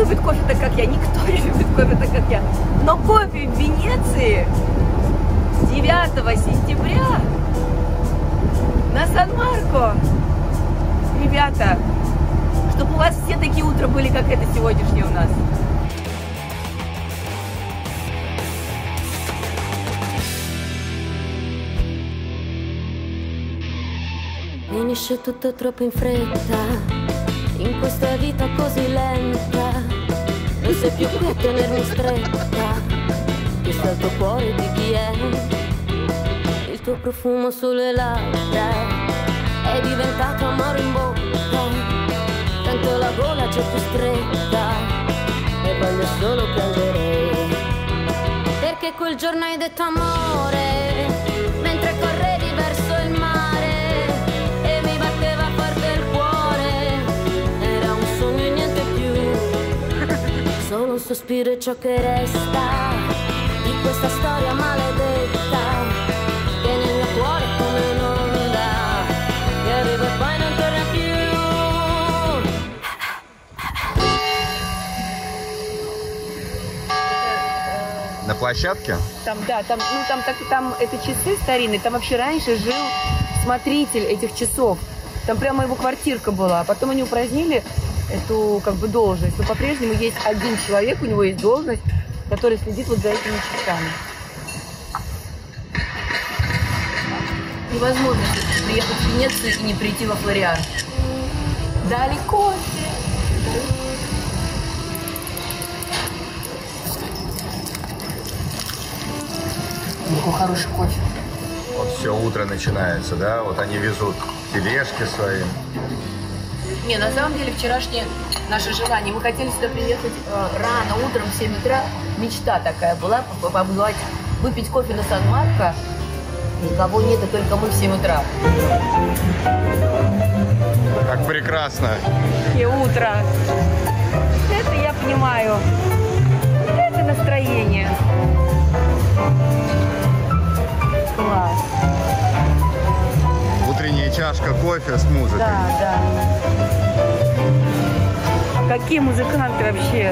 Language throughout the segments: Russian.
любит кофе так, как я, никто не любит кофе так, как я. Но кофе в Венеции 9 сентября на Сан-Марко. Ребята, чтобы у вас все такие утра были, как это сегодняшнее у нас. Finisce tutto troppo in fretta, in questa vita così lenta. Non sei più qui a tenermi stretta, chissà il tuo cuore di chi è. Il tuo profumo sulle labbra è diventato amore in bocca. Tanto la gola c'è più stretta e voglio solo piangere, perché quel giorno hai detto amore mentre correvi verso il mare. Solo un sospiro è ciò che resta di questa storia maledetta, che nel mio cuore è come un'onda che arriva e poi non torna più. На площадке? Там, да, там, ну, там это часы старинные, там вообще раньше жил смотритель этих часов. Там прямо его квартирка была, а потом они упразднили эту как бы должность, но по-прежнему есть один человек, у него есть должность, который следит вот за этими часами. Невозможно приехать в Венецию и не прийти во Флориан. Дали кофе. Какой хороший кофе. Вот все утро начинается, да? Вот они везут тележки свои. Не, на самом деле вчерашнее наше желание. Мы хотели сюда приехать рано, утром, в 7 утра. Мечта такая была, побывать, выпить кофе на Сан-Марко. Никого нет, и только мы в 7 утра. Как прекрасно. И утро. Это я понимаю. Это настроение. Класс. Утренняя чашка кофе с музыкой. Да, да. Какие музыканты вообще.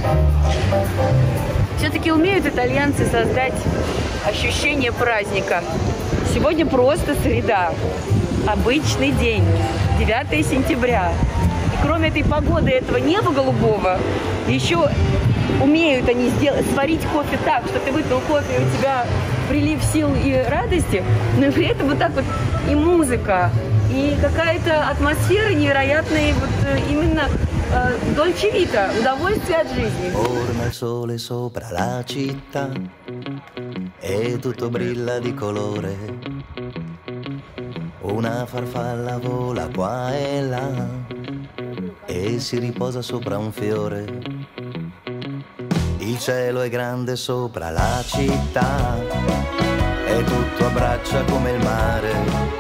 Все-таки умеют итальянцы создать ощущение праздника. Сегодня просто среда. Обычный день. 9 сентября. И кроме этой погоды, этого неба голубого, еще умеют они сварить кофе так, что ты выпил кофе, и у тебя прилив сил и радости, но и при этом вот так вот и музыка, и какая-то атмосфера невероятная, вот именно Dolce Vita, удовольствие от жизни. Orma il sole sopra la città e tutto brilla di colore. Una farfalla vola qua e là e si riposa sopra un fiore. Il cielo è grande sopra la città e tutto abbraccia come il mare.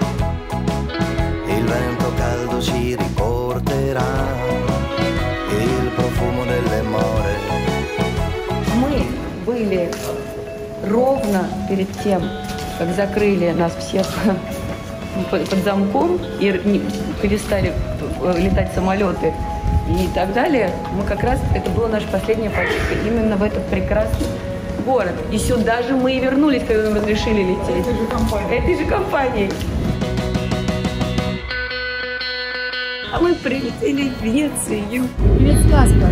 Il vento caldo ci riporterà il profumo delle more. Мы были ровно перед тем, как закрыли нас всех под замком и перестали летать самолеты и так далее. Мы как раз, это была наша последняя поездка именно в этот прекрасный город. И сюда же мы и вернулись, когда нам разрешили лететь. Этой же компанией. А мы прилетели в Венецию. Привет, сказка.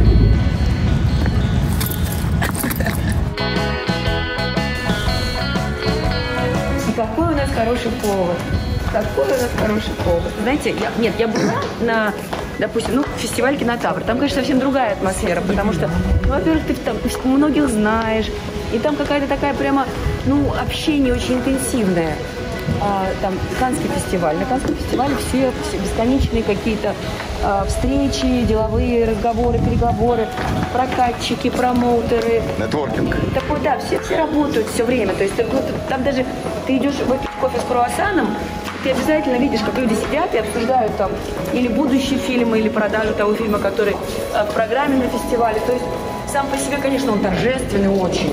И какой у нас хороший повод. Какой у нас хороший повод. Знаете, я была на, допустим, фестиваль «Кинотавр». Там, конечно, совсем другая атмосфера, потому что, во-первых, ты там многих знаешь, и там какая-то такая прямо, общение очень интенсивное. Там Каннский фестиваль. На Каннском фестивале все бесконечные какие-то встречи, деловые разговоры, переговоры, прокатчики, промоутеры. Нетворкинг. Такой, да, все работают все время. То есть там даже ты идешь выпить кофе с круассаном, ты обязательно видишь, как люди сидят и обсуждают там или будущие фильмы, или продажу того фильма, который в программе на фестивале. То есть сам по себе, конечно, он торжественный очень.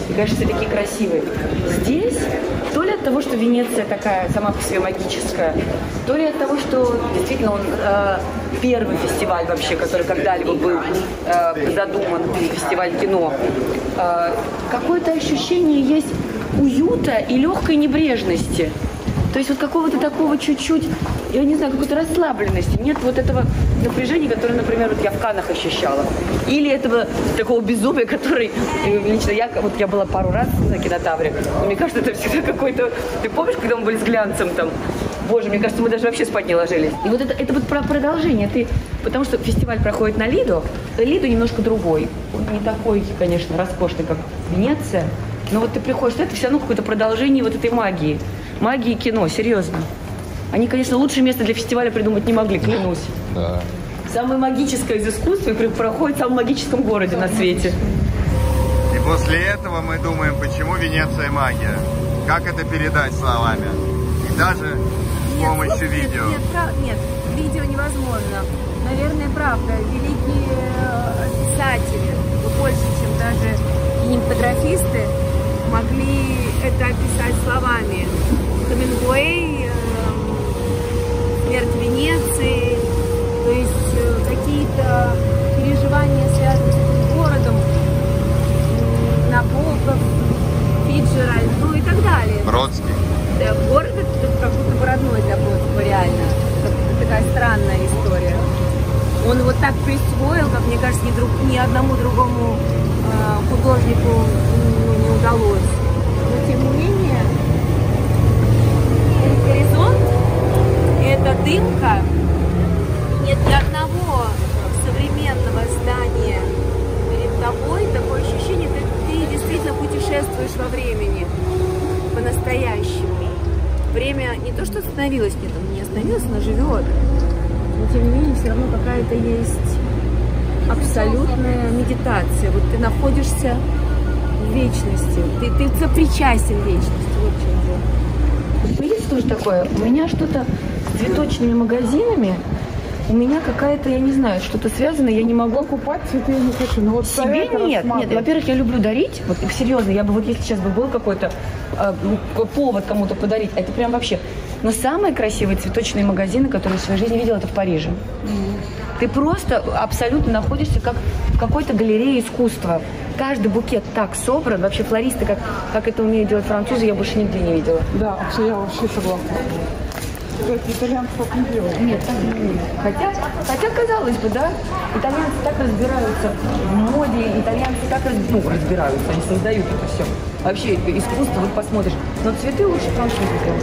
И, конечно, все такие красивые. Здесь то ли от того, что Венеция такая сама по себе магическая, то ли от того, что действительно он первый фестиваль вообще, который когда-либо был задуман, фестиваль кино. Какое-то ощущение есть уюта и легкой небрежности. То есть вот какого-то такого чуть-чуть, я не знаю, какой-то расслабленности. Нет вот этого напряжения, которое, например, вот я в Каннах ощущала. Или этого такого безумия, который лично я была пару раз на Кинотавре. Но мне кажется, это всегда какой-то... Ты помнишь, когда мы были с глянцем там? Боже, мне кажется, мы даже вообще спать не ложились. И вот это вот про продолжение. Потому что фестиваль проходит на Лидо. Лидо немножко другой. Он не такой, конечно, роскошный, как Венеция. Но вот ты приходишь, это все равно какое-то продолжение вот этой магии. Магии кино, серьезно. Они, конечно, лучшее место для фестиваля придумать не могли, клянусь. Да. Самое магическое из искусства проходит в самом магическом городе на свете. И после этого мы думаем, почему Венеция магия? Как это передать словами? И даже с помощью видео. Нет, видео невозможно. Наверное, правда. Великие писатели, больше, чем даже кинематографисты, могли это описать словами. Хемингуэй, смерть Венеции, то есть какие-то переживания, связанные с этим городом, Набоков, Фиджеральд, ну и так далее. Бродский. Да, город это как будто бы родной для Бродского, реально. Это такая странная история. Он вот так присвоил, как мне кажется, ни одному другому художнику не удалось. Но тем не менее, горизонт — это дымка. Нет ни одного современного здания перед тобой. Такое ощущение, ты действительно путешествуешь во времени по-настоящему. Время не то что остановилось, нет, оно не остановилось, оно живет. Но тем не менее, все равно какая-то есть абсолютная медитация. Вот ты находишься в вечности, ты сопричастен вечности. Вот в чем дело. Видите, что же такое? У меня что-то с цветочными магазинами, у меня какая-то, я не знаю, что-то связано, я не могу покупать цветы, я не хочу. Но вот себе нет. Во-первых, я люблю дарить. Вот серьезно, я бы вот если сейчас бы был какой-то повод кому-то подарить, это прям вообще. Но самые красивые цветочные магазины, которые я в своей жизни видела, это в Париже. Ты просто абсолютно находишься как в какой-то галерее искусства. Каждый букет так собран. Вообще флористы, как это умеют делать французы, я больше нигде не видела. Да, я вообще согласна. Итальянцы так не делают. Нет, так не делают. Хотя, казалось бы, да, итальянцы так разбираются в моде, итальянцы так разбираются, они создают это все. Вообще искусство, вот посмотришь. Но цветы лучше французы делают.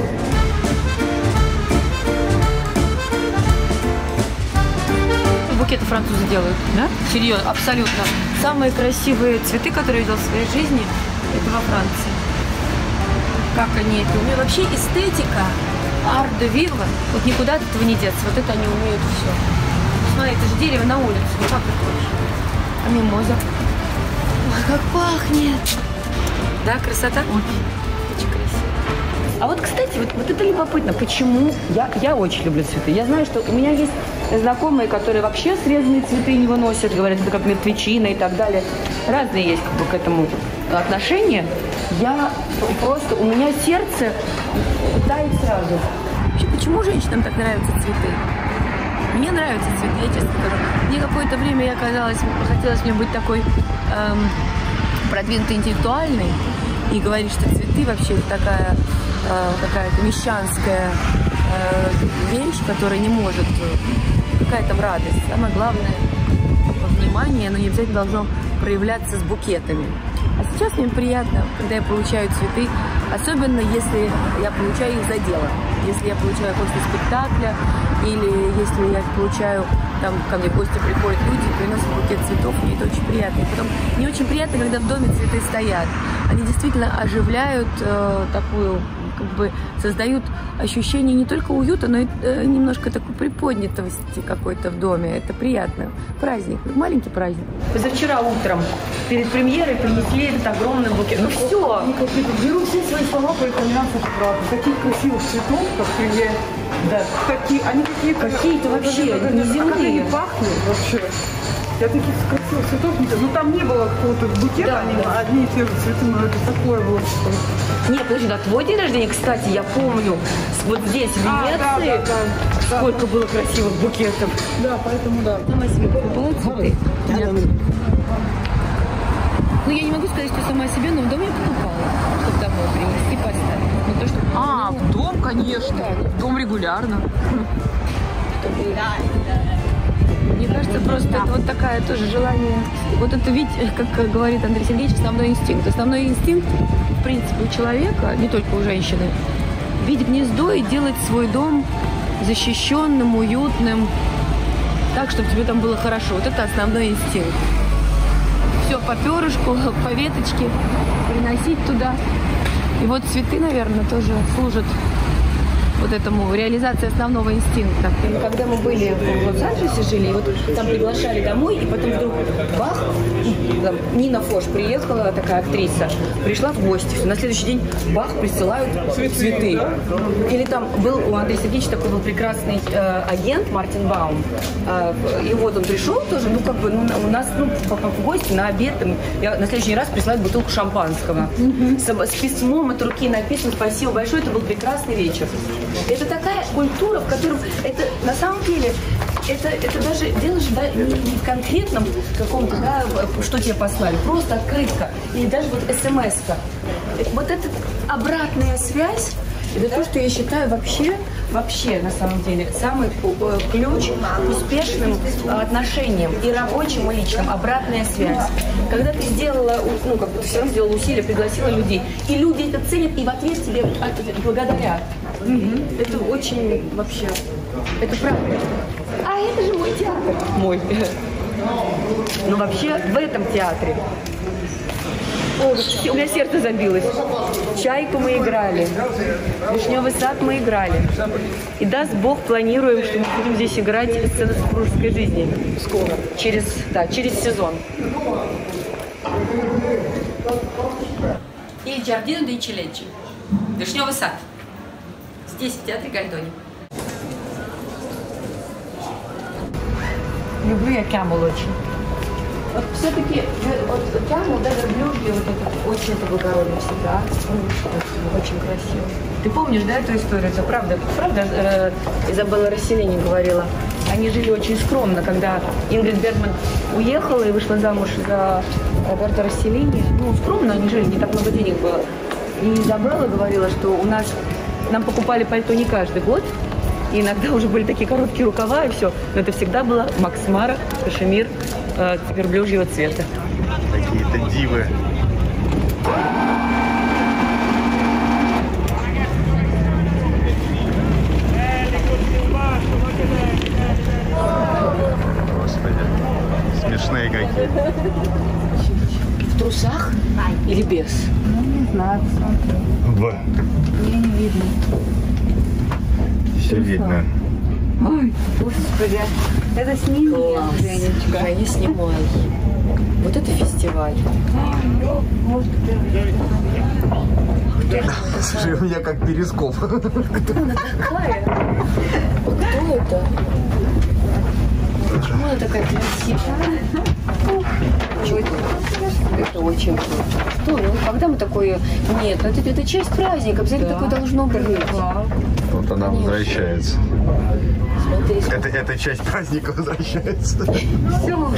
Букеты французы делают, да? Серьезно, абсолютно. Самые красивые цветы, которые я видела в своей жизни, это во Франции. Как они это умеют? Вообще эстетика, арт-де-вивre, вот никуда от этого не деться. Вот это они умеют все. Смотри, это же дерево на улице. Ну как это хочешь? А мимоза? Ой, как пахнет! Да, красота? Очень красиво. А вот, кстати, вот это любопытно, почему я очень люблю цветы. Я знаю, что у меня есть знакомые, которые вообще срезанные цветы не выносят, говорят, это как мертвечина и так далее. Разные есть как бы к этому отношения. У меня сердце тает сразу. Вообще, почему женщинам так нравятся цветы? Мне нравятся цветы, я честно скажу. Мне какое-то время хотелось мне быть такой продвинутой, интеллектуальной и говорить, что цветы вообще это такая какая-то мещанская вещь, которая не может... Какая там радость. Самое главное — внимание, оно не обязательно должно проявляться с букетами. А сейчас мне приятно, когда я получаю цветы, особенно если я получаю их за дело. Если я получаю после спектакля, или если я получаю, там ко мне в гости приходят люди, приносят букет цветов, мне это очень приятно. И потом мне очень приятно, когда в доме цветы стоят. Они действительно оживляют такую, как бы создают ощущение не только уюта, но и немножко такой приподнятости какой-то в доме. Это приятно. Праздник, маленький праздник. Позавчера утром перед премьерой принесли этот огромный букет. Ну все. Беру все свои слова по итальянцам, правда. Таких красивых цветов, как привет. Да. Они какие-то вообще неземные. Как они пахнут вообще. Я таких красивых цветов не знаю. Ну там не было какого-то букета, Да, они да. одни и те же цветы, но это такое было. Нет, подожди, на твой день рождения, кстати, я помню, вот здесь, в Венеции, да. сколько было красивых букетов. Да, поэтому да. Сама себе покупала цветы? Нет. Ну, я не могу сказать, что сама себе, но в дом я покупала, чтобы домой принести, поставить. Ну, то, что... В дом, конечно. В дом регулярно. Мне кажется, просто это вот такая тоже желание. Вот это ведь, как говорит Андрей Сергеевич, основной инстинкт. Основной инстинкт, в принципе, у человека, не только у женщины, видеть гнездо и делать свой дом защищенным, уютным, так, чтобы тебе там было хорошо. Вот это основной инстинкт. Все по перышку, по веточке, приносить туда. И вот цветы, наверное, тоже служат вот этому, реализации основного инстинкта. Когда мы были в Лос-Анджелесе, жили, и вот там приглашали домой, и потом вдруг бах, там, Нина Фош приехала, такая актриса, пришла в гости, на следующий день бах, присылают цветы. Или там был у Андрея Сергеевича такой был прекрасный агент Мартин Баум, и вот он пришел тоже, ну как бы, ну, у нас в гости на обед, там, на следующий раз присылают бутылку шампанского. С письмом от руки написано «Спасибо большое», это был прекрасный вечер. Это такая культура, в котором это на самом деле это даже дело же да, не в конкретном каком-то, да, что тебе послали, просто открытка или даже вот смс-ка. Вот эта обратная связь, это то, что я считаю вообще на самом деле самый ключ к успешным отношениям и рабочим, и личным. Обратная связь. Когда ты сделала, ну как бы ты все равно сделала усилия, пригласила людей, и люди это ценят, и в ответ тебе благодарят. Это очень вообще, это правда. А это же мой театр. Мой. Но вообще в этом театре. О, у меня сердце забилось. Чайку мы играли. Вишневый сад мы играли. И даст Бог, планируем, что мы будем здесь играть сцену супружеской жизни. Скоро. Через сезон. И Giardino dei Ciliegi. Вишневый сад. Здесь, в театре Гальдони. Люблю я Кямул очень. Вот все-таки вот Кямул, да, верблюжье, вот это очень благородно всегда. Очень красиво. Ты помнишь, да, эту историю? Это правда, Изабелла Расселини говорила. Они жили очень скромно, когда Ингрид Бергман уехала и вышла замуж за Роберто Расселини. Ну, скромно они жили, не так много денег было. И Изабелла говорила, что нам покупали пальто не каждый год, и иногда уже были такие короткие рукава, и все. Но это всегда было Макс Мара, кашемир верблюжьего цвета. Какие-то дивы. Господи, смешные какие. В трусах или без? Ну, не знаю. Мне не видно. Все видно. Ой, господи, это сними, Женечка. Не снимай. Вот это фестиваль. Слушай, у меня как перископ. Кто такая? Кто это? Почему она такая красивая? Это очень круто. Что? Ну, когда мы такое... Нет, это часть праздника. Обязательно такое должно быть. Вот она возвращается. Смотри, Эта часть праздника возвращается. все уж.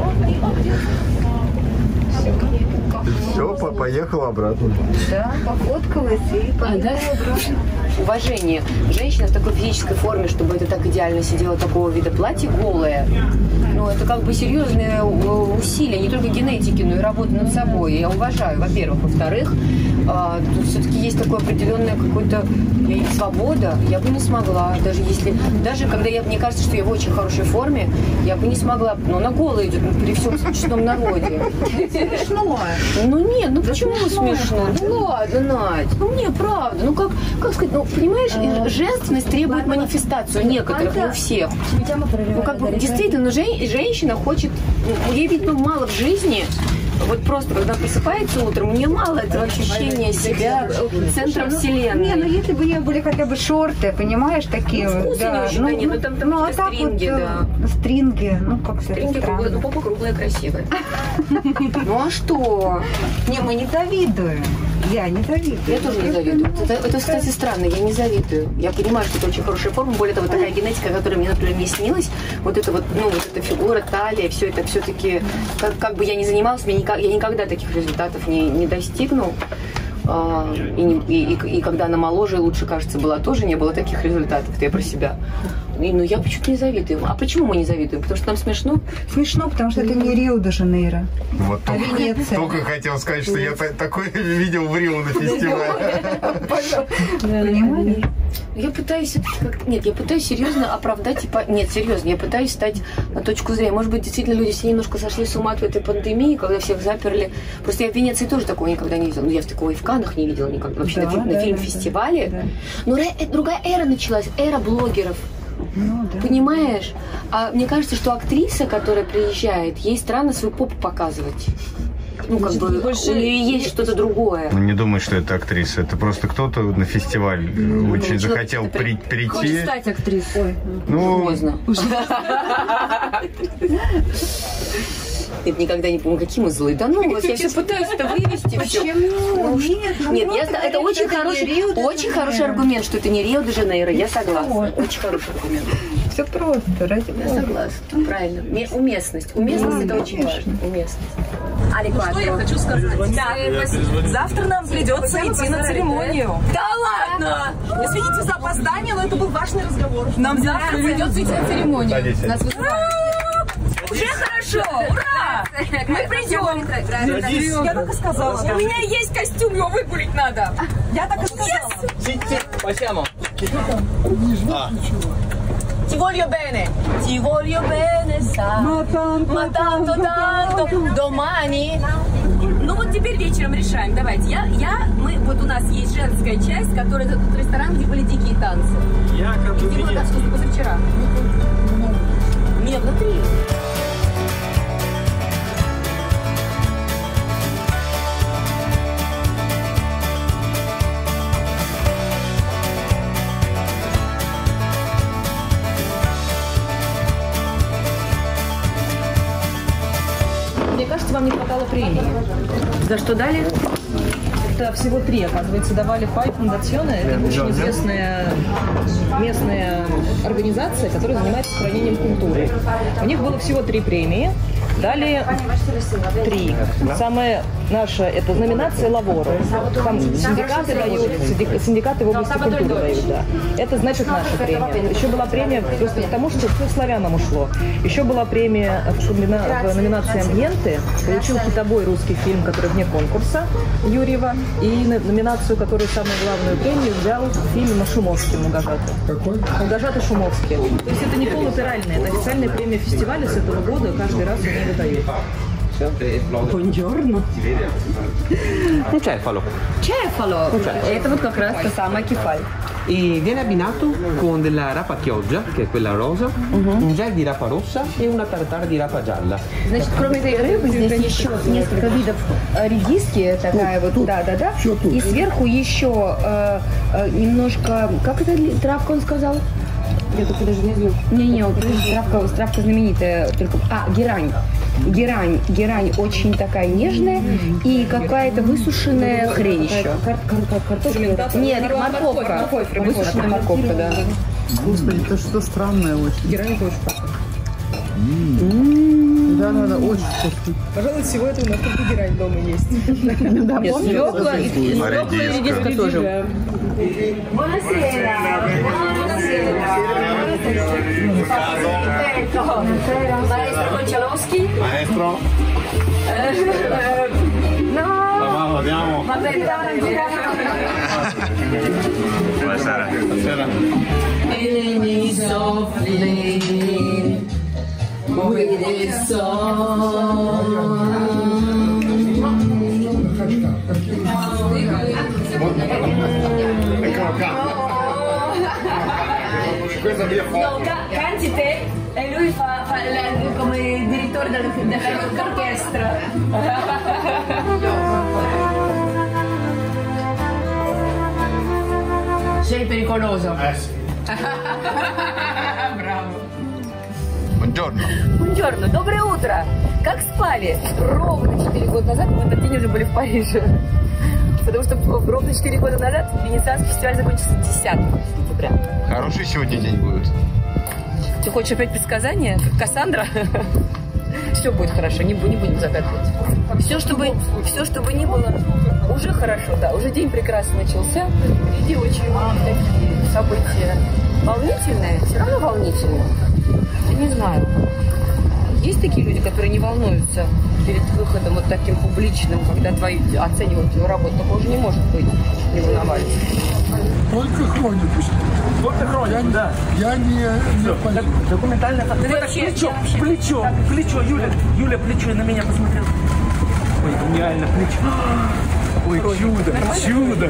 Все, поехал обратно. Да, пофоткалась и поехала обратно. Уважение. Женщина в такой физической форме, чтобы это так идеально сидело, такого вида платье голое. Ну, это как бы серьезные усилия, не только генетики, но и работа над собой. Я уважаю, во-первых. Во-вторых, тут все-таки есть такое определенное какое-то свобода. Я бы не смогла, даже когда мне кажется, что я в очень хорошей форме, я бы не смогла. Но она голая идет при всем честном народе. Смешно. Ну нет, ну почему смешно? Ну ладно, Надь, ну мне правда. Ну как сказать, ну понимаешь, женственность требует манифестацию некоторых, не у всех. Ну как бы действительно, женщина хочет, ей ведь мало в жизни, вот просто, когда просыпается утром, мне мало этого ощущения себя центром вселенной. Не, ну если бы у нее были хотя бы шорты, понимаешь, такие. Ну, да, ну, там а так стринги, вот, да. Стринги, ну как все Стринги круглые, ну попа круглая, красивая. Ну а что? Не, мы не завидуем. Я не завидую. Я тоже не завидую. Это, кстати, странно, я не завидую. Я понимаю, что это очень хорошая форма. Более того, такая генетика, которая мне, например, не снилась, вот это вот, ну, вот эта фигура, талия, все это все-таки, как бы я ни занималась, я никогда таких результатов не достигну. И когда она моложе и лучше, кажется, была, тоже не было таких результатов. Это я про себя. Но я почему-то не завидую. А почему мы не завидуем? Потому что нам смешно? Смешно, потому что это не Рио-де-Жанейро. Вот А Венеция. только хотел сказать, что я такое видел в Рио на фестивале. Понимаешь? Я пытаюсь все-таки как-то... Нет, я пытаюсь серьезно оправдать, типа... Нет, серьезно, я пытаюсь стать на точку зрения. Может быть, действительно, люди все немножко сошли с ума от этой пандемии, когда всех заперли. Просто я в Венеции тоже такого никогда не видела. Ну, я такого и в Каннах не видела никогда. Вообще на фильм-фестивале. Да. Но другая эра началась, эра блогеров. Ну, да. Понимаешь? А мне кажется, что актриса, которая приезжает, ей странно свою попу показывать. Ну, как бы, у нее есть что-то другое. Ну, не думай, что это актриса. Это просто кто-то на фестиваль очень захотел прийти. Хочет стать актрисой. Ну, поздно. Нет, никогда не помню, какие мы злые. Да ну, я все пытаюсь это вывести. Почему? Нет, это очень хороший аргумент, что это не Рио-де-Жанейро. Я согласна. Очень хороший аргумент. Все просто, ради бога. Я согласна. Правильно. Уместность. Уместность это очень важно. Уместность. Ну, что я хочу сказать? Да, завтра нам придется идти на церемонию. Да ладно! Извините за опоздание, но это был важный разговор. Нам завтра придется идти на церемонию. Нас вызывают. Уже хорошо! Ура! Мы придем! Я так и сказала. У меня есть костюм, его выгулить надо. Я так и сказала. Ti voglio bene, sa. Ma tanto, domani. Ну вот теперь вечером решаем. Давайте. Вот у нас есть женская часть, которая этот ресторан, где были дикие танцы. Где было танцы позавчера? Нет, внутри. Мне кажется, вам не хватало премии. За что дали? Это всего 3, оказывается, давали Пай Фондационе. Это очень известная местная организация, которая занимается сохранением культуры. У них было всего 3 премии. Дали 3. Самая наша, это номинация Лаворо. Там синдикаты дают, синдикаты в области культуры дают, да. Это значит наша премия. Еще была премия просто потому, что все славянам ушло. Еще была премия в номинации «Амбиенты». Получил китобой русский фильм, который вне конкурса, Юрьева. И номинацию, которую самую главную премию, взял фильм Шумовский «Многожатый». Какой? «Многожатый Шумовский». То есть это не полупиральная, это официальная премия фестиваля с этого года. Каждый раз они выдают. Buongiorno. Un cefalo. Cefalo. Это вот как раз та самая кефаль. E viene abbinato con della rapa chioggia, che è quella rosa, un gel di rapa rossa e una tartare di rapa gialla. Значит, кроме этой рыбы, здесь еще несколько видов редиски, такая вот, да. И сверху еще немножко, как это травка он сказал? Я только даже не знаю. Не, вот травка знаменитая, только. Герань. Герань очень такая нежная и какая-то высушенная хрень еще. Картошка? Нет, морковка. Высушенная морковка, да. Господи, это что странное очень. Герань тоже вкусно. Да, очень вкусно. Пожалуй, всего этого у нас только герань дома есть. Да, свекла и редиска тоже. Maestro Konchalovsky. Maestro. No. Vamos, andiamo. Va bene. Buonasera. Buonasera. Vieni softly with this song. Eccolo qua. No, canti te e lui fa come direttore dell'orchestra. Sei pericoloso. Sì. Браво. Buongiorno. Buongiorno, доброе утро. Как спали? Ровно 4 года назад мы в этот день уже были в Париже. Потому что ровно 4 года назад Венецианский фестиваль закончился 10 сентября. Хороший сегодня день будет. Ты хочешь опять предсказания, как Кассандра? Все будет хорошо, не будем загадывать. Все, чтобы ни было, уже хорошо, да. Уже день прекрасно начался. Впереди очень такие события волнительные, все равно волнительные. Я не знаю. Есть такие люди, которые не волнуются перед выходом вот таким публичным, когда оценивают твою работу? Такого уже не может быть, не волновались. Только хронику. Только хронику, да. Я не документально. Плечо, Юля, плечо на меня посмотрела. Ой, гениально, плечо. Ой, чудо.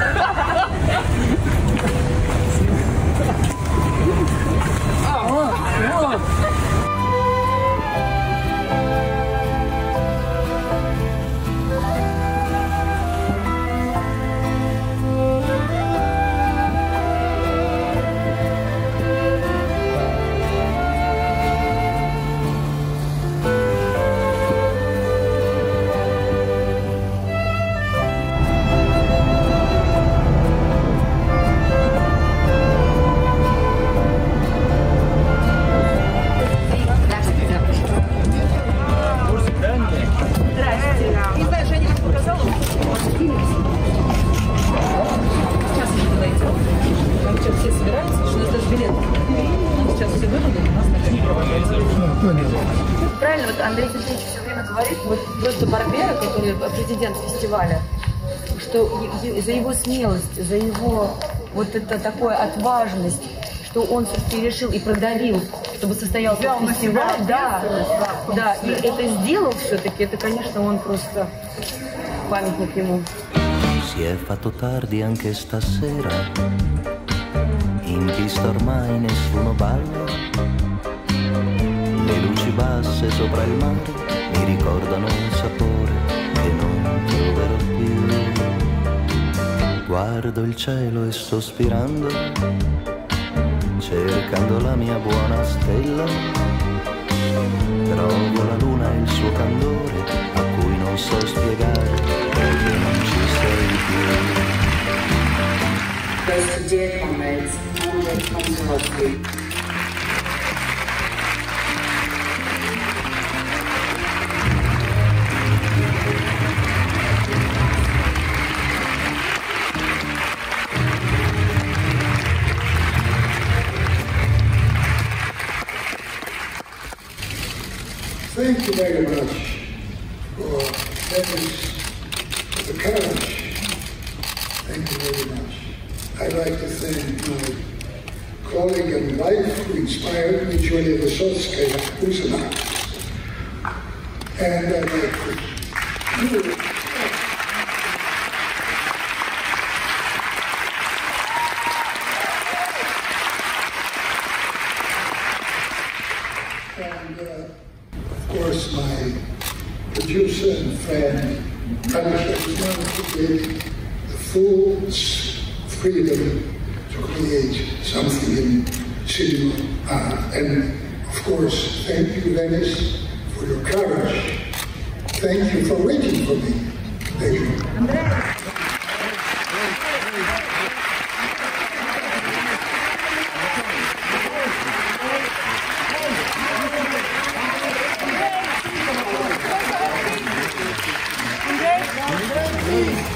Правильно, вот Андрей Сергеевич все время говорит, вот просто Барбера, который президент фестиваля, что за его смелость, за его вот это такое отважность, что он все-таки решил и продавил, чтобы состоялся фестиваль, да, и это сделал все-таки, это, конечно, он просто памятник ему. Si è fatto tardi anche stasera, in pista ormai nessuno balla, le luci basse sopra il mare mi ricordano un sapore che non troverò più. Guardo il cielo e sospirando, cercando la mia buona stella, trovo la luna e il suo candore a cui non so spiegare perché non ci sei più. Goes to dear comrades, Andrei Konchalovsky. Thank you very much for the courage. Thank you very much. I'd like to thank my colleague and wife who inspired me, Julia Vysotskaya, who's an artist. And I'd like to of course, my producer and friend, Kanisha Usman, who gave the full freedom to create something in cinema art. And of course, thank you, Venice, for your courage. Thank you for waiting for me. Thank you. Андрей?